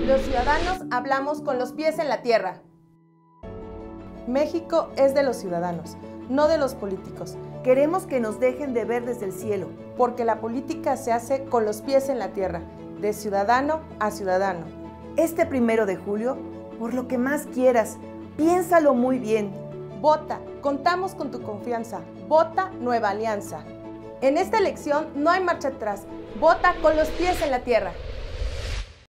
Los ciudadanos hablamos con los pies en la tierra. México es de los ciudadanos, no de los políticos. Queremos que nos dejen de ver desde el cielo, porque la política se hace con los pies en la tierra, de ciudadano a ciudadano. Este 1 de julio, por lo que más quieras, piénsalo muy bien. Vota, contamos con tu confianza. Vota Nueva Alianza. En esta elección no hay marcha atrás. Vota con los pies en la tierra.